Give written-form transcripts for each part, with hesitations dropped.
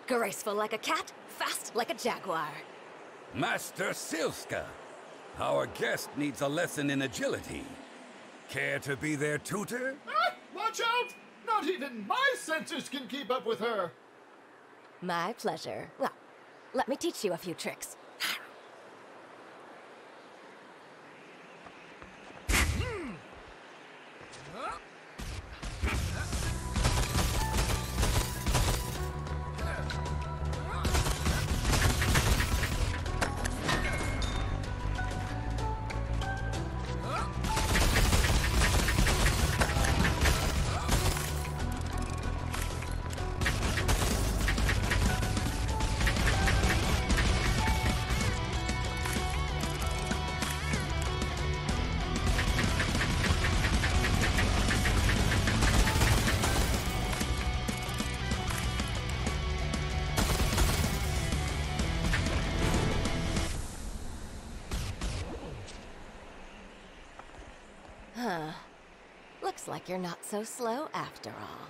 Graceful like a cat, fast like a jaguar. Master Silska, our guest needs a lesson in agility. Care to be their tutor? Ah, watch out! Not even my sensors can keep up with her! My pleasure. Well, let me teach you a few tricks. Huh. Looks like you're not so slow after all.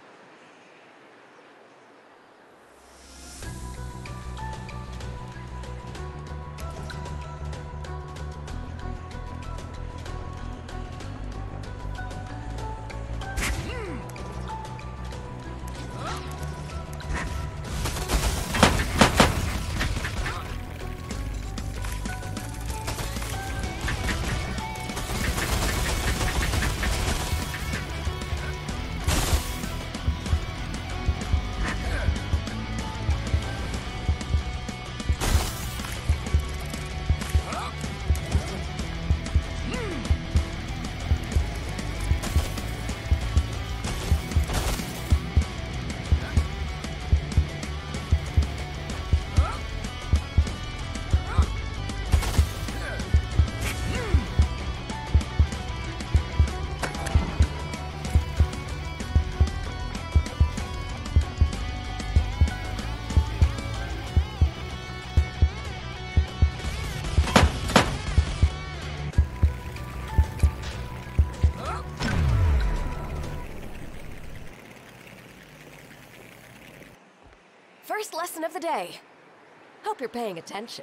First lesson of the day. Hope you're paying attention.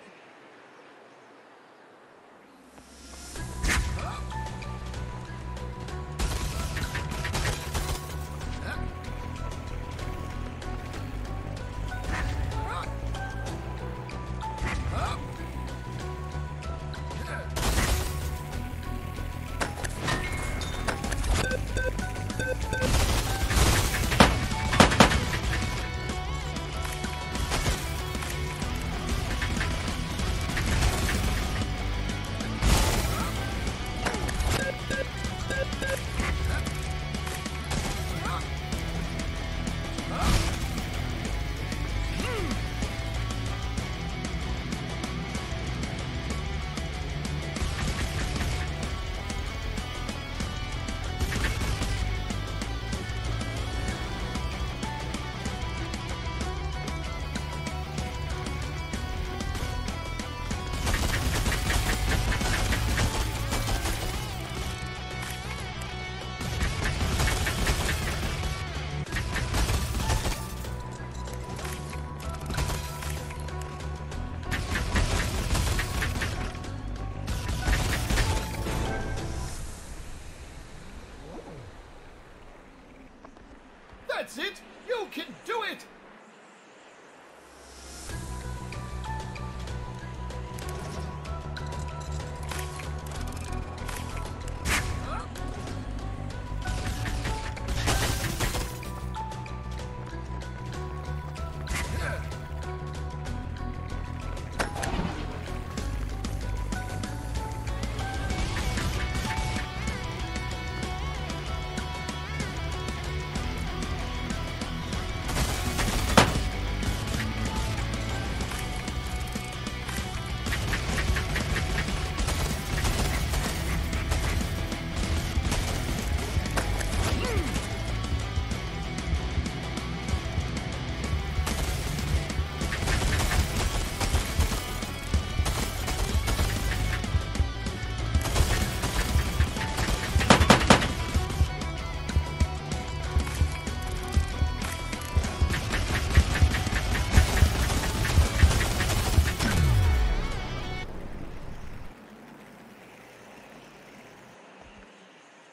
That's it! You can do it!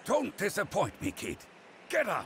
Don't disappoint me, kid. Get up!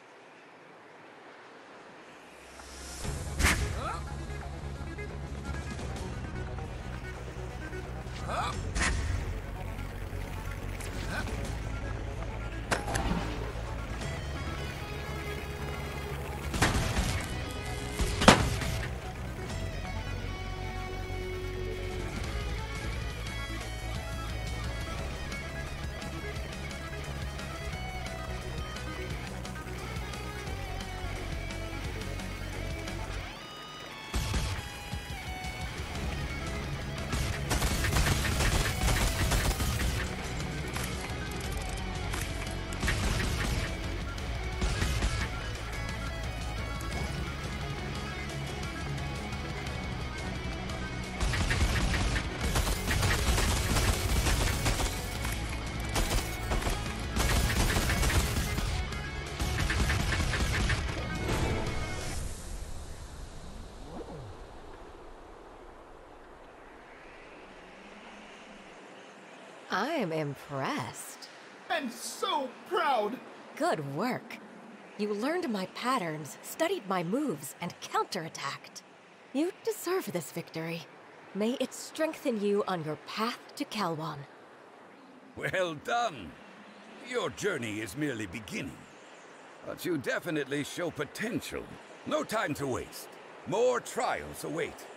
I'm impressed. And so proud! Good work. You learned my patterns, studied my moves, and counterattacked. You deserve this victory. May it strengthen you on your path to Kalwan. Well done. Your journey is merely beginning. But you definitely show potential. No time to waste. More trials await.